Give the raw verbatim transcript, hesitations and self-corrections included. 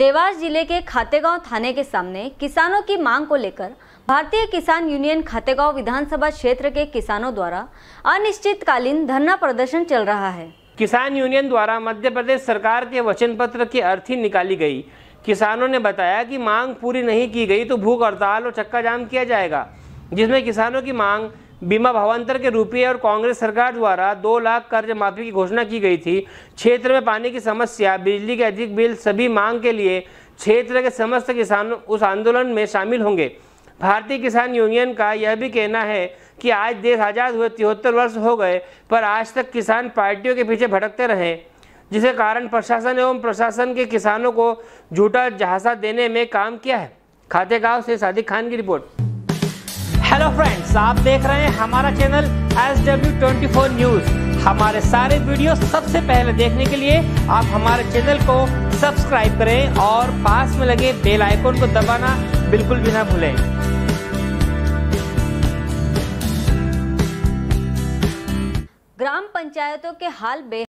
देवास जिले के खातेगांव थाने के सामने किसानों की मांग को लेकर भारतीय किसान यूनियन खातेगांव विधानसभा क्षेत्र के किसानों द्वारा अनिश्चितकालीन धरना प्रदर्शन चल रहा है। किसान यूनियन द्वारा मध्य प्रदेश सरकार के वचन पत्र की अर्थी निकाली गई। किसानों ने बताया कि मांग पूरी नहीं की गई तो भूख हड़ताल और चक्का जाम किया जाएगा, जिसमें किसानों की मांग बीमा भावांतर के रुपये और कांग्रेस सरकार द्वारा दो लाख कर्ज माफी की घोषणा की गई थी। क्षेत्र में पानी की समस्या, बिजली के अधिक बिल, सभी मांग के लिए क्षेत्र के समस्त किसान उस आंदोलन में शामिल होंगे। भारतीय किसान यूनियन का यह भी कहना है कि आज देश आज़ाद हुए तिहत्तर वर्ष हो गए, पर आज तक किसान पार्टियों के पीछे भटकते रहे, जिसके कारण प्रशासन एवं प्रशासन के किसानों को झूठा झांसा देने में काम किया है। खातेगांव से सादिक खान की रिपोर्ट। हेलो फ्रेंड्स, आप देख रहे हैं हमारा channel S W twenty four news. हमारे सारे वीडियो सबसे पहले देखने के लिए आप हमारे चैनल को सब्सक्राइब करें और पास में लगे बेल आइकन को दबाना बिल्कुल भी ना भूलें। ग्राम पंचायतों के हाल बे